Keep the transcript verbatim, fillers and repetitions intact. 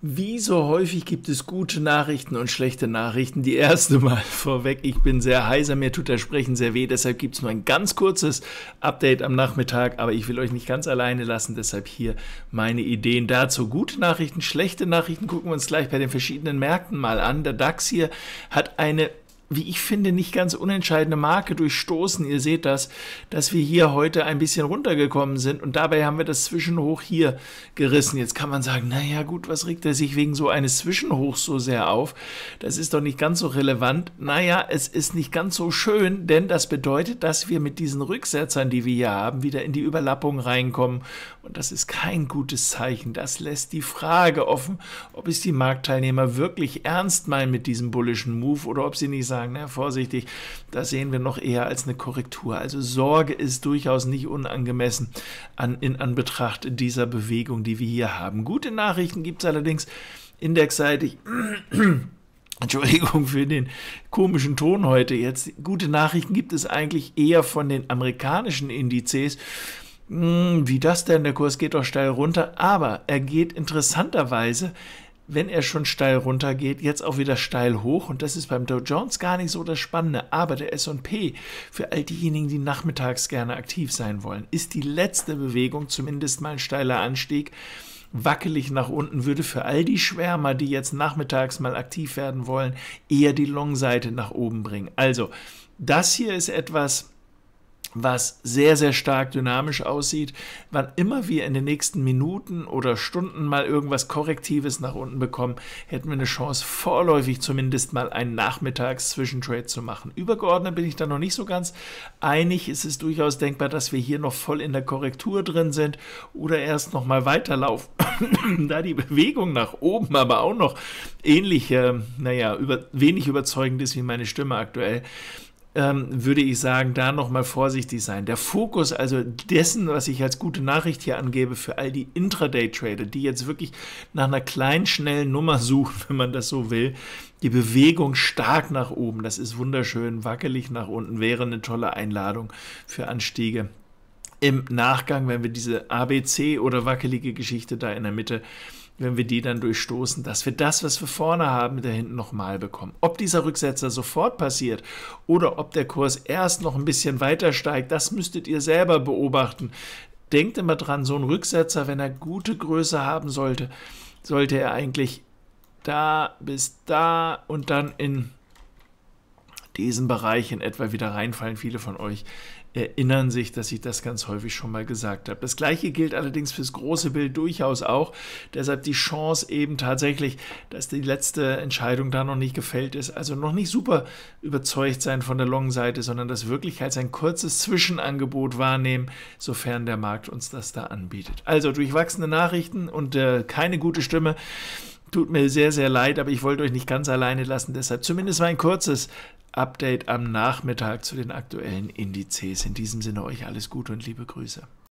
Wie so häufig gibt es gute Nachrichten und schlechte Nachrichten. Die erste Mal vorweg, ich bin sehr heiser, mir tut das Sprechen sehr weh, deshalb gibt es nur ein ganz kurzes Update am Nachmittag, aber ich will euch nicht ganz alleine lassen, deshalb hier meine Ideen dazu. Gute Nachrichten, schlechte Nachrichten gucken wir uns gleich bei den verschiedenen Märkten mal an. Der DAX hier hat eine, wie ich finde, nicht ganz unentscheidende Marke durchstoßen. Ihr seht das, dass wir hier heute ein bisschen runtergekommen sind und dabei haben wir das Zwischenhoch hier gerissen. Jetzt kann man sagen, naja gut, was regt er sich wegen so eines Zwischenhochs so sehr auf? Das ist doch nicht ganz so relevant. Naja, es ist nicht ganz so schön, denn das bedeutet, dass wir mit diesen Rücksetzern, die wir hier haben, wieder in die Überlappung reinkommen und das ist kein gutes Zeichen. Das lässt die Frage offen, ob es die Marktteilnehmer wirklich ernst meinen mit diesem bullischen Move oder ob sie nicht sagen, na, vorsichtig, das sehen wir noch eher als eine Korrektur. Also Sorge ist durchaus nicht unangemessen an, in Anbetracht dieser Bewegung, die wir hier haben. Gute Nachrichten gibt es allerdings indexseitig. Entschuldigung für den komischen Ton heute jetzt. Gute Nachrichten gibt es eigentlich eher von den amerikanischen Indizes. Wie das denn? Der Kurs geht doch steil runter, aber er geht interessanterweise, wenn er schon steil runter geht, jetzt auch wieder steil hoch und das ist beim Dow Jones gar nicht so das Spannende, aber der S und P, für all diejenigen, die nachmittags gerne aktiv sein wollen, ist die letzte Bewegung zumindest mal ein steiler Anstieg, wackelig nach unten, würde für all die Schwärmer, die jetzt nachmittags mal aktiv werden wollen, eher die Long-Seite nach oben bringen. Also, das hier ist etwas, was sehr, sehr stark dynamisch aussieht. Wann immer wir in den nächsten Minuten oder Stunden mal irgendwas Korrektives nach unten bekommen, hätten wir eine Chance, vorläufig zumindest mal einen Nachmittags-Zwischentrade zu machen. Übergeordnet bin ich da noch nicht so ganz einig. Es ist durchaus denkbar, dass wir hier noch voll in der Korrektur drin sind oder erst noch mal weiterlaufen. Da die Bewegung nach oben aber auch noch ähnlich, äh, naja, über, wenig überzeugend ist wie meine Stimme aktuell, Ähm, würde ich sagen, da nochmal vorsichtig sein. Der Fokus also dessen, was ich als gute Nachricht hier angebe, für all die Intraday-Trader, die jetzt wirklich nach einer kleinen, schnellen Nummer suchen, wenn man das so will, die Bewegung stark nach oben, das ist wunderschön, wackelig nach unten, wäre eine tolle Einladung für Anstiege. Im Nachgang, wenn wir diese A B C oder wackelige Geschichte da in der Mitte, wenn wir die dann durchstoßen, dass wir das, was wir vorne haben, da hinten nochmal bekommen. Ob dieser Rücksetzer sofort passiert oder ob der Kurs erst noch ein bisschen weiter steigt, das müsstet ihr selber beobachten. Denkt immer dran, so ein Rücksetzer, wenn er gute Größe haben sollte, sollte er eigentlich da bis da und dann in diesen Bereich in etwa wieder reinfallen. Viele von euch erinnern sich, dass ich das ganz häufig schon mal gesagt habe. Das gleiche gilt allerdings fürs große Bild durchaus auch. Deshalb die Chance eben tatsächlich, dass die letzte Entscheidung da noch nicht gefällt ist. Also noch nicht super überzeugt sein von der Long-Seite, sondern das wirklich als ein kurzes Zwischenangebot wahrnehmen, sofern der Markt uns das da anbietet. Also durchwachsene Nachrichten und äh, keine gute Stimme. Tut mir sehr, sehr leid, aber ich wollte euch nicht ganz alleine lassen. Deshalb zumindest mal ein kurzes Update am Nachmittag zu den aktuellen Indizes. In diesem Sinne euch alles Gute und liebe Grüße.